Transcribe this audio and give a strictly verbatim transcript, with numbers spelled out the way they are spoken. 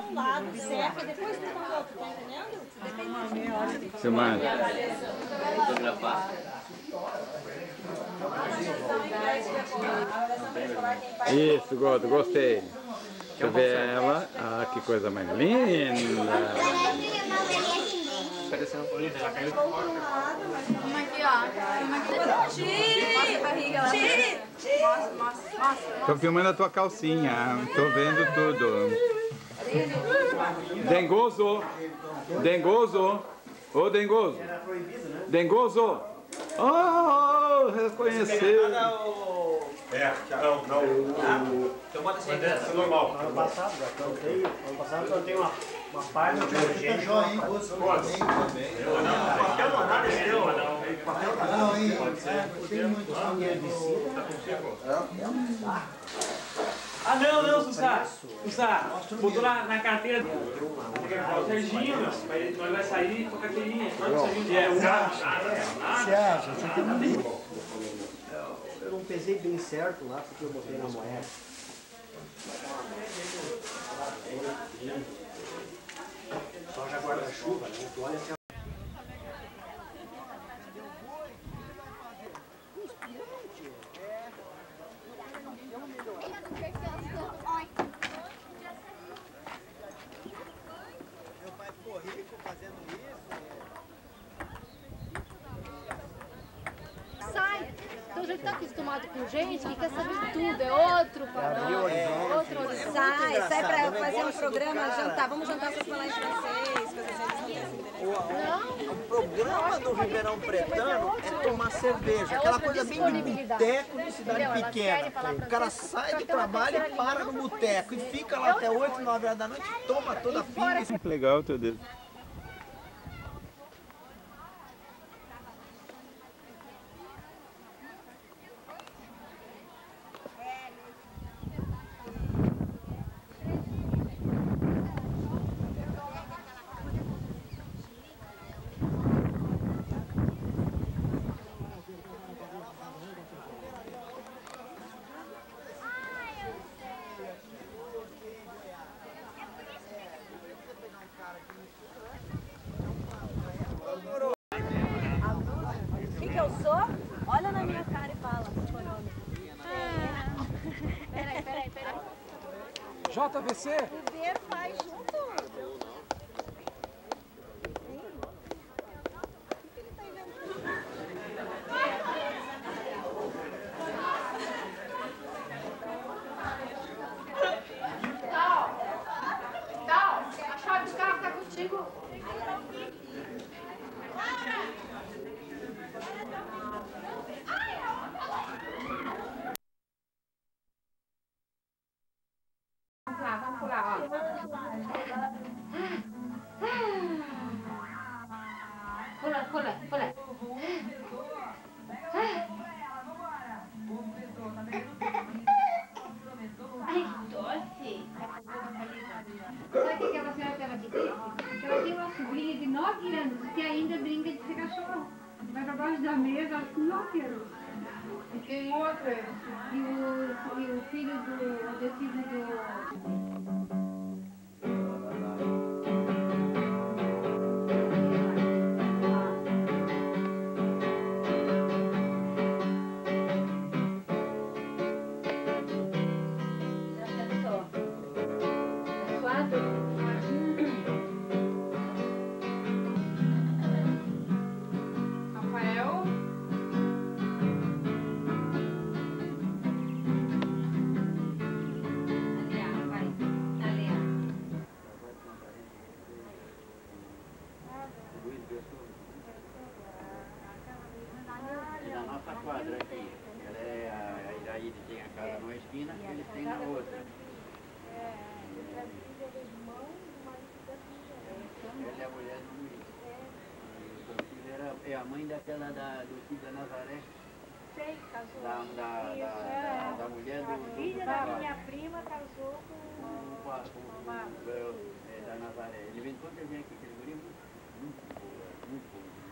um lado, seca, depois tu manda outro, tá entendendo? Depende. Silmar. Fotografar. Isso, gosto, gostei. Deixa eu ver ela. Ah, que coisa mais linda. Uma aqui, ó. Uma aqui. Tire! Mostra a barriga lá. Tire! Mostra, mostra, mostra. Tô filmando a tua calcinha. Tô vendo tudo. Dengoso! Dengoso! Ô, Dengoso! Dengoso! Oh, reconheceu! É, não, não. Então bota assim. É normal. Ano passado já plantei, ano passado eu plantei uma, uma página de urgente. Pode. Não, papel não, nada é seu. Papel não. Não, hein? Tem muito herbicida. Ah, não, não, Sussá. Sussá, botou na, na carteira. O Serginho, meu. Vai- Nós vai sair com a carteirinha. Quanto o Serginho é? Um Você acha? Você tem um... Eu não pesei bem certo lá, porque eu botei na moeda. Só já guarda-chuva, né? Tu olha assim, Meu pai ficou rico fazendo isso. Sai! Então a gente tá acostumado com gente que quer saber de tudo. É outro padrão, é outro horizonte. Sai, sai pra fazer um programa, jantar. Vamos jantar pra falar em francês, coisas assim. O, o programa do Ribeirão Pretano é tomar cerveja, aquela coisa bem de boteco de cidade pequena. O cara sai do trabalho e para no boteco e fica lá até oito, nove horas da noite e toma toda a pinga. Que legal, teu dedo. O que que eu sou? Olha na minha cara e fala o nome. Peraí, peraí, peraí. J V C. O Ver faz junto. Dal, a chave do carro tá contigo. Vamos lá, vamos pular, ó. Pula, pula, pula. Ai, que doce. Sabe o que aquela senhora estava te disse? Que ela tem uma sobrinha de nove anos que ainda brinca de ser cachorro. Vai pra baixo da mesa, não quero. E tem outra. E o, e o filho do adesivo do... Rafael. Da nossa quadra aqui. Ela é a, a, ele tem a casa numa esquina, eles têm na outra. Ela é a mulher do Luiz. O filho era, é a mãe daquela da, do filho da Nazaré. Sei, casou. Da, da, da, da, da mulher do... A filha da minha prima casou com com, a- com, com, é, da Nazaré. Ele vem quando ele vem aqui, aquele guri muito, muito boa, muito boa.